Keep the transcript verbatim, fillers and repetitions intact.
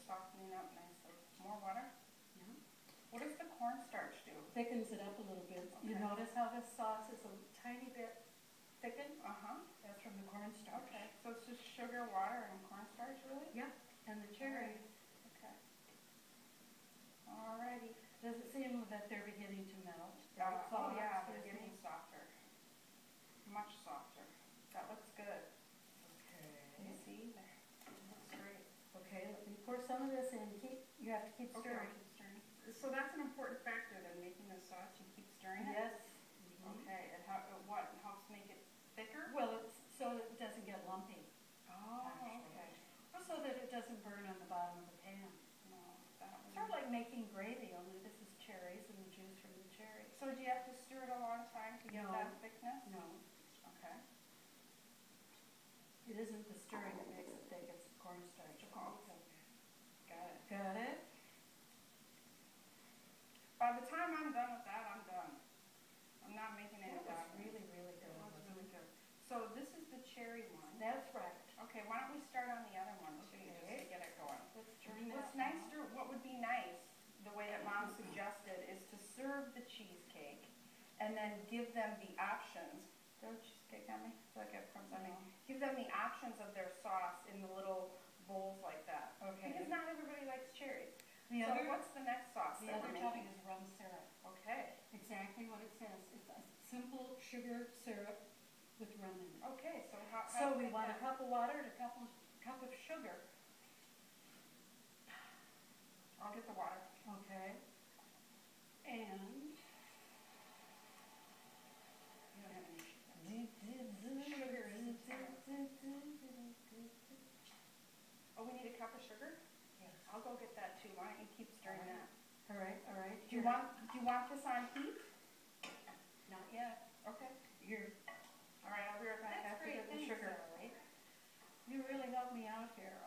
just softening up nicely. More water? Yeah. What does the cornstarch do? Thickens it up a little bit. Okay. You notice how this sauce is a tiny bit thickened? Uh-huh. That's from the cornstarch. Okay, so it's just sugar, water, and cornstarch, really? Yeah, and the cherries. Okay. Alrighty. Does it seem that they're beginning to melt? Uh, oh yeah, they're getting softer. Much softer. That looks good. Okay. You see? That looks great. Okay, let me pour some of this in. Keep. You have to keep stirring. Okay, keep stirring. So that's an important factor then, making the sauce. You keep stirring it? Yes. Mm-hmm. Okay. It how, what helps make it thicker? Well, it's so that it doesn't get lumpy. Oh, actually. okay. Or so that it doesn't burn on the bottom of the pan. No, that would sort of like making gravy, only this is cherries and the juice from the cherries. So do you have to stir it a long time to get no. that thickness? No. Okay. It isn't the stirring that makes it thick, it's the cornstarch. Oh, okay. Got it. Got it? By the time I'm done with that, I'm done. I'm not making any That was documents. really, really good. That was really good. So this is the cherry one. That's right. Okay, why don't we start on the other one too, Okay. just to get it going. Let's turn that What's nice, to, what would be nice, the way that Mom suggested, is to serve the cheesecake and then give them the options. Throw cheesecake on me? I feel like I have crumbs on me. Give them the options of their sauce in the little bowls like that. Okay. Because not everybody likes cherries. The so other, what's the next sauce the that other we're topping making? is rum syrup. Okay. Exactly what it says. It's a simple sugar syrup with rum in it. Okay, so how, how So we want that? a cup of water and a cup of, cup of sugar. I'll get the water. Okay. And You don't have any sugar. Sugar is Oh, we need a cup of sugar? Yes. I'll go get that too. Why don't you keep stirring All right. that? All right, all right. Do you want do you want this on heat? Not yet. Okay. You're All right, I'll be right back That's after great. get the Thanks, sugar. Sally. You really helped me out here.